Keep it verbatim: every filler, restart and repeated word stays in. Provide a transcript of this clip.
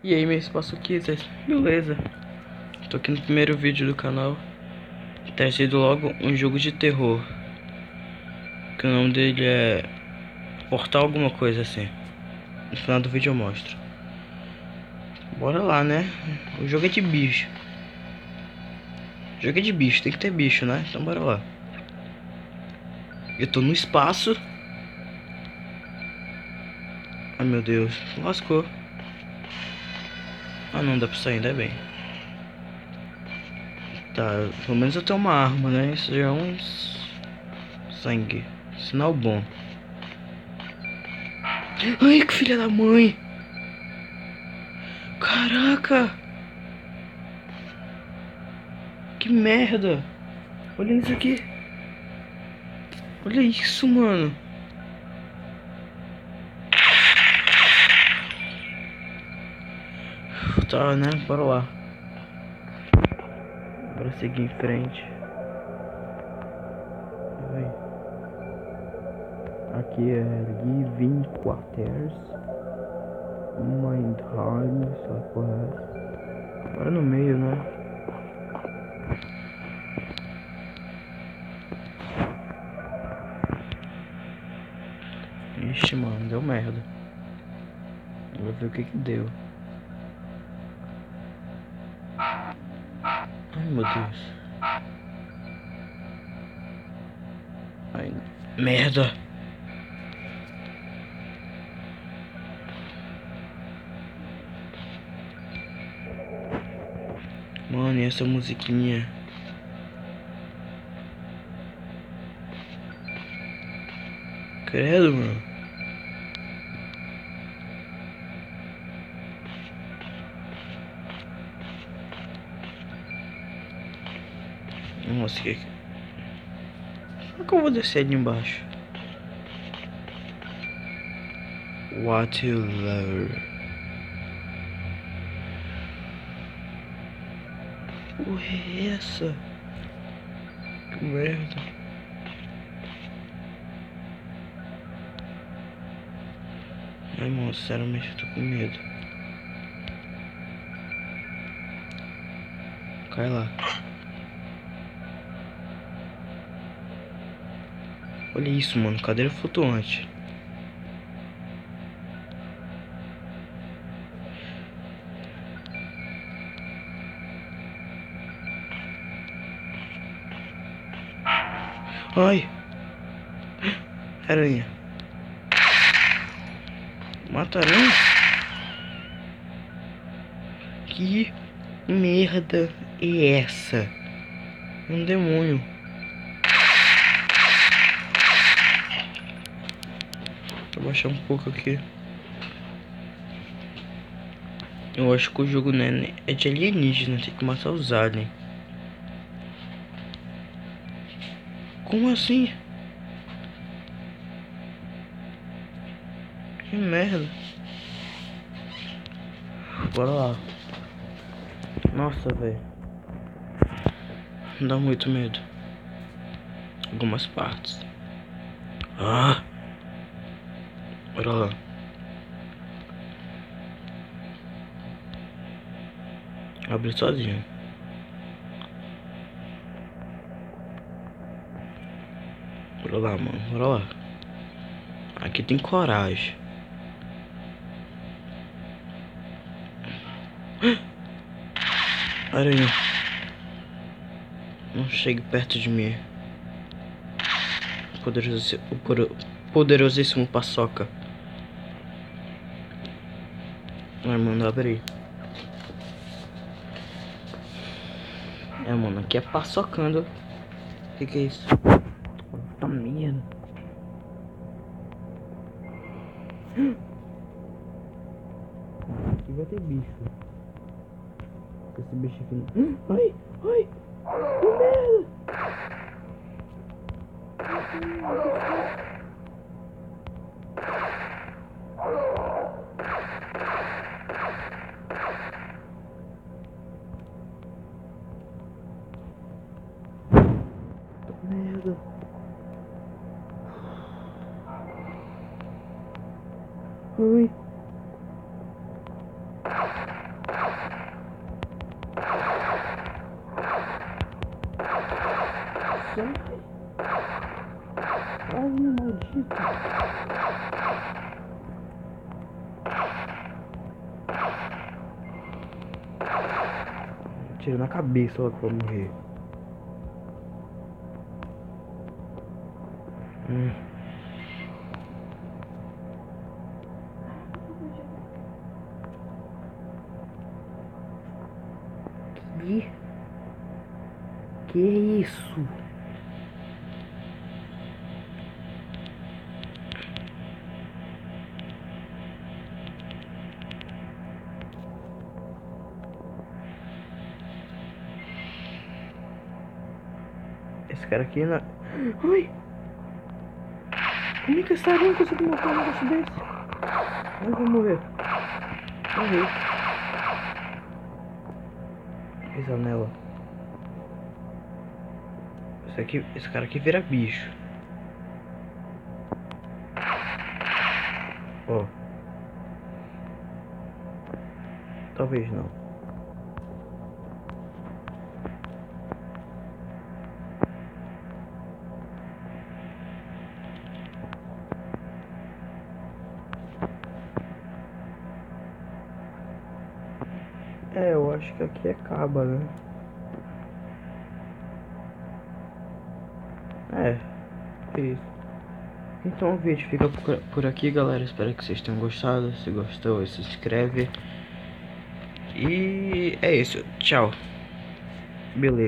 E aí, meus paçoquitas, beleza? Tô aqui no primeiro vídeo do canal, trazendo logo um jogo de terror, que o nome dele é Portal alguma coisa assim. No final do vídeo eu mostro. Bora lá, né? O jogo é de bicho. O jogo é de bicho, tem que ter bicho, né? Então bora lá. Eu tô no espaço. Ai meu Deus, lascou. Ah, não dá pra sair, ainda bem. Tá, pelo menos eu tenho uma arma, né? Isso já é um sangue, sinal bom. Ai, que filha da mãe! Caraca! Que merda! Olha isso aqui! Olha isso, mano! Tá, né? Bora lá. Bora seguir em frente. Vai. Aqui é Living Quarters. Mindheim, sei lá qual é. Bora no meio, né? Ixi, mano, deu merda. Vou ver o que que deu. Ai, meu Deus. Ai, merda. Mano, e essa musiquinha? Credo, mano. Nossa, que... Como que eu vou descer ali embaixo? What you love? Porra é essa? Que merda. Ai, mano, sinceramente eu tô com medo. Cai lá. Olha isso, mano, cadeira flutuante. Ai! Aranha. Mata aranha? Que merda é essa? Um demônio. Vou baixar um pouco aqui. Eu acho que o jogo, né, é de alienígena, tem que matar os aliens. Como assim? Que merda. Bora lá. Nossa, velho. Dá muito medo. Algumas partes. Ah! Bora lá. Abre sozinho. Bora lá, mano. Bora lá. Aqui tem coragem. Aranha. Não chegue perto de mim. Poderosi... O poderosíssimo paçoca. Ai, mano, abre aí. É, mano, aqui é paçocando. O que que é isso? Tá merda. Aqui vai ter bicho. Esse bicho aqui. Ai, ai, que merda. Merda. Ai. sai. Ai, maldito. Tiro na cabeça logo pra morrer. Hum. Que? Que isso? Esse cara aqui na... Ai! Como é que esse aranha conseguiu matar um negócio desse? Ai, vou morrer. Morri. Pisa nela. Esse aqui, esse cara aqui vira bicho. Ó. Talvez não. É, eu acho que aqui é Caba, né? É, isso. Então o vídeo fica por aqui, galera. Espero que vocês tenham gostado. Se gostou, se inscreve. E é isso. Tchau. Beleza.